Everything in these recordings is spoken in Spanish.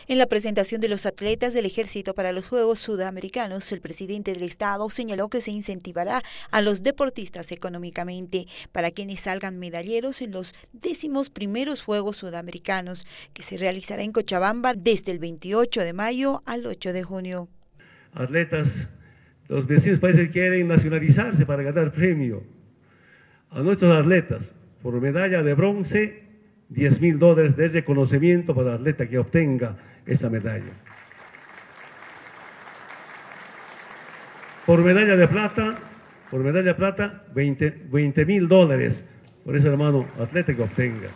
En la presentación de los atletas del Ejército para los Juegos Sudamericanos, el presidente del Estado señaló que se incentivará a los deportistas económicamente para quienes salgan medalleros en los 11º Juegos Sudamericanos, que se realizará en Cochabamba desde el 28 de mayo al 8 de junio. Atletas, los vecinos países quieren nacionalizarse para ganar premio. A nuestros atletas, por medalla de bronce, $10.000 de reconocimiento para el atleta que obtenga esa medalla. Por medalla de plata, $20.000 por ese hermano atleta que obtenga.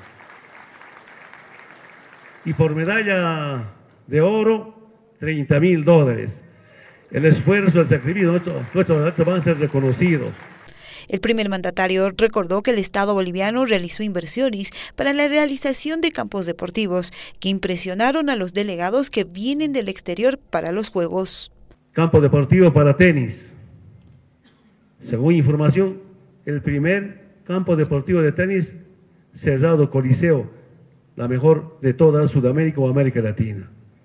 Y por medalla de oro, $30.000. El esfuerzo, el sacrificio, nuestros atletas van a ser reconocidos. El primer mandatario recordó que el Estado boliviano realizó inversiones para la realización de campos deportivos que impresionaron a los delegados que vienen del exterior para los Juegos. Campo deportivo para tenis. Según información, el primer campo deportivo de tenis cerrado Coliseo, la mejor de toda Sudamérica o América Latina.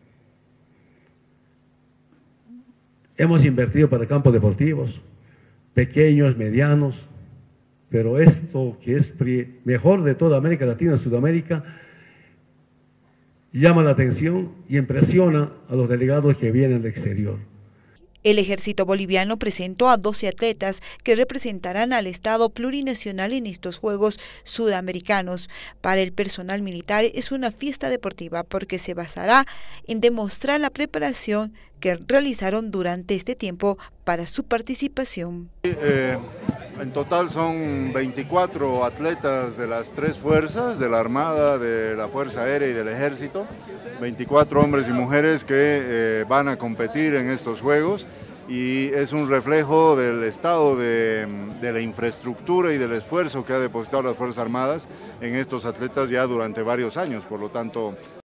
Hemos invertido para campos deportivos, pequeños, medianos, pero esto que es mejor de toda América Latina, Sudamérica, llama la atención y impresiona a los delegados que vienen del exterior. El Ejército Boliviano presentó a 12 atletas que representarán al Estado plurinacional en estos Juegos Sudamericanos. Para el personal militar es una fiesta deportiva porque se basará en demostrar la preparación que realizaron durante este tiempo para su participación. En total son 24 atletas de las tres fuerzas, de la Armada, de la Fuerza Aérea y del Ejército, 24 hombres y mujeres que van a competir en estos Juegos, y es un reflejo del estado de la infraestructura y del esfuerzo que ha depositado las Fuerzas Armadas en estos atletas ya durante varios años. Por lo tanto,